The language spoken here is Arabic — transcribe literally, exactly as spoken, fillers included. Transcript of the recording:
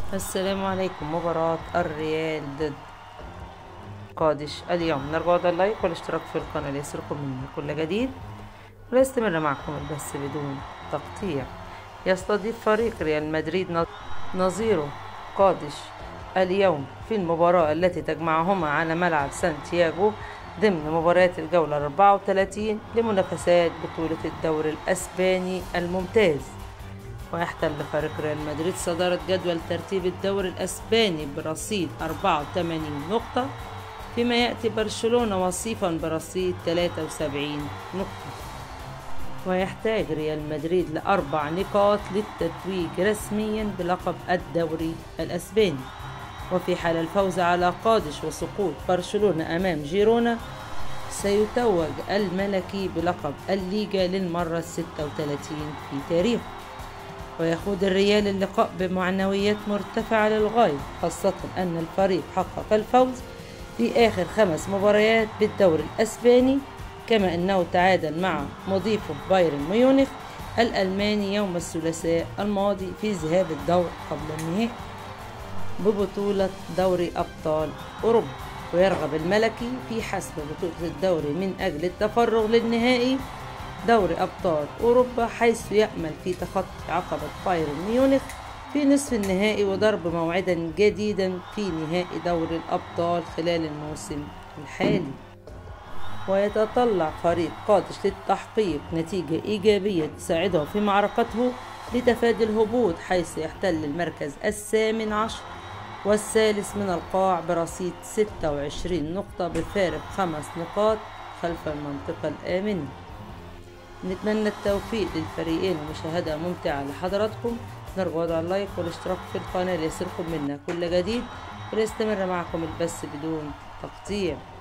السلام عليكم. مباراة الريال ضد قادش اليوم. نرجو على اللايك والاشتراك في القناة ليصلكم مني كل جديد، ويستمر معكم البث بدون تقطيع. يستضيف فريق ريال مدريد نظيره قادش اليوم في المباراة التي تجمعهما على ملعب سانتياغو ضمن مباريات الجولة الأربعة وثلاثين لمنافسات بطولة الدوري الأسباني الممتاز. ويحتل فريق ريال مدريد صدارة جدول ترتيب الدوري الأسباني برصيد أربعة وثمانين نقطة، فيما يأتي برشلونة وصيفا برصيد ثلاثة وسبعين نقطة. ويحتاج ريال مدريد لأربع نقاط للتتويج رسميا بلقب الدوري الأسباني، وفي حال الفوز على قادش وسقوط برشلونة أمام جيرونا سيتوج الملكي بلقب الليجا للمرة الستة وثلاثين في تاريخه. ويخوض الريال اللقاء بمعنويات مرتفعة للغاية، خاصة أن الفريق حقق الفوز في آخر خمس مباريات بالدوري الأسباني، كما أنه تعادل مع مضيفه بايرن ميونخ الألماني يوم الثلاثاء الماضي في ذهاب الدور قبل النهائي ببطولة دوري أبطال أوروبا. ويرغب الملكي في حسم بطولة الدوري من أجل التفرغ للنهائي دوري أبطال أوروبا، حيث يأمل في تخطي عقبة بايرن ميونخ في نصف النهائي وضرب موعدا جديدا في نهائي دوري الأبطال خلال الموسم الحالي. ويتطلع فريق قادش للتحقيق نتيجة إيجابية تساعده في معركته لتفادي الهبوط، حيث يحتل المركز الثامن عشر والثالث من القاع برصيد ستة وعشرين نقطة بفارق خمس نقاط خلف المنطقة الآمنة. نتمنى التوفيق للفريقين ومشاهدة ممتعة لحضراتكم. نرجو على اللايك والاشتراك في القناة ليصلكم منا كل جديد، وليستمر معكم البث بدون تقطيع.